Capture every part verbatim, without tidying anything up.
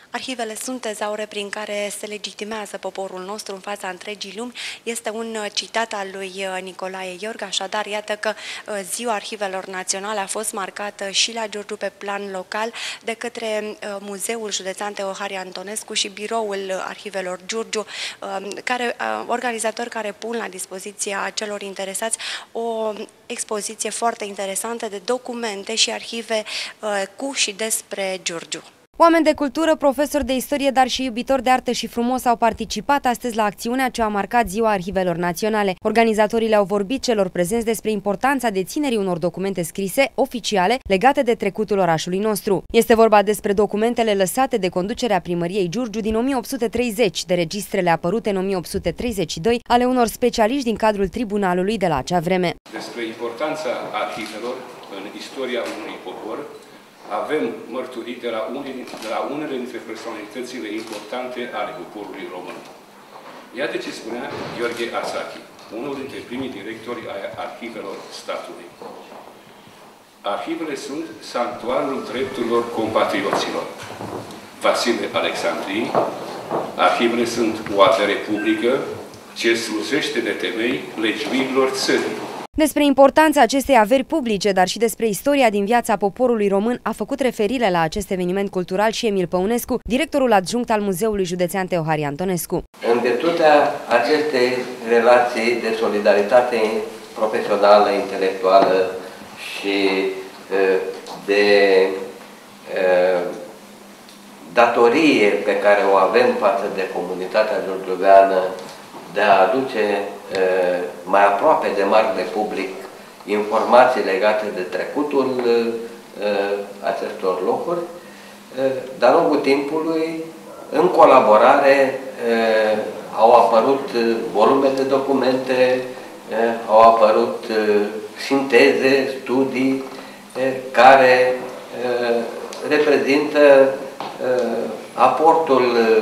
Arhivele sunt tezaure prin care se legitimează poporul nostru în fața întregii lumi. Este un citat al lui Nicolae Iorga, așadar iată că Ziua Arhivelor Naționale a fost marcată și la Giurgiu pe plan local de către Muzeul Județean Teohari Antonescu și Biroul Arhivelor Giurgiu, care, organizatori care pun la dispoziția celor interesați o expoziție foarte interesantă de documente și arhive cu și despre Giurgiu. Oameni de cultură, profesori de istorie, dar și iubitori de artă și frumos au participat astăzi la acțiunea ce a marcat Ziua Arhivelor Naționale. Organizatorii le-au vorbit celor prezenți despre importanța deținerii unor documente scrise, oficiale, legate de trecutul orașului nostru. Este vorba despre documentele lăsate de conducerea primăriei Giurgiu din o mie opt sute treizeci, de registrele apărute în o mie opt sute treizeci și doi ale unor specialiști din cadrul tribunalului de la acea vreme. Despre importanța arhivelor în istoria unui popor avem mărturii de la, unii, de la unele dintre personalitățile importante ale poporului român. Iată ce spunea Gheorghe Arsachi, unul dintre primii directori ai arhivelor statului. Arhivele sunt sanctuarul drepturilor compatrioților. Vasile Alexandrii, arhivele sunt o avere publică ce slujește de temei legiuirilor țării. Despre importanța acestei averi publice, dar și despre istoria din viața poporului român, a făcut referire la acest eveniment cultural și Emil Păunescu, directorul adjunct al Muzeului Județean Teohari Antonescu. În virtutea acestei relații de solidaritate profesională, intelectuală și de datorie pe care o avem față de comunitatea giurgiuveană de a aduce mai aproape de marele public informații legate de trecutul acestor locuri, de-a lungul timpului, în colaborare, au apărut volume de documente, au apărut sinteze, studii, care reprezintă aportul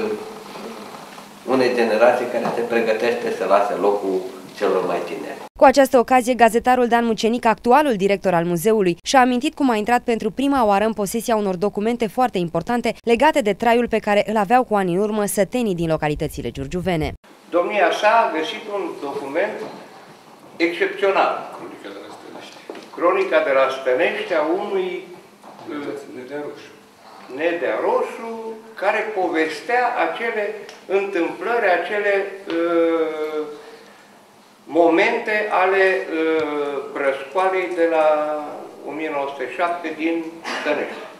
unei generații care se pregătește să lase locul celor mai tineri. Cu această ocazie, gazetarul Dan Mucenic, actualul director al muzeului, și-a amintit cum a intrat pentru prima oară în posesia unor documente foarte importante legate de traiul pe care îl aveau cu ani în urmă sătenii din localitățile giurgiuvene. Domnia sa a găsit un document excepțional. Cronica de la Stănești. Cronica de la Stănești a unui Nedea Roșu. Nedea Roșu, care povestea acele întâmplări, acele uh, momente ale uh, răscoalei de la o mie nouă sute șapte din Stănești.